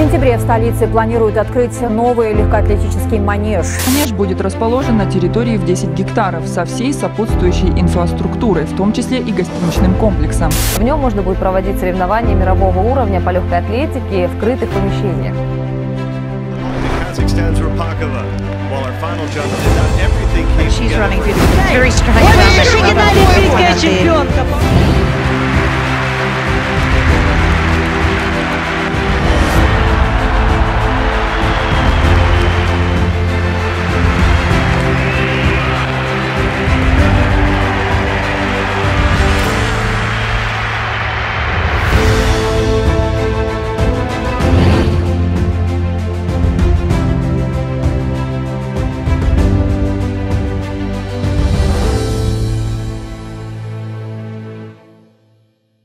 сентябре в столице планируют открыть новый легкоатлетический манеж. Манеж будет расположен на территории в 10 гектаров со всей сопутствующей инфраструктурой, в том числе и гостиничным комплексом. В нем можно будет проводить соревнования мирового уровня по легкой атлетике в крытых помещениях. She's running through the very strong. Олимпийская чемпионка.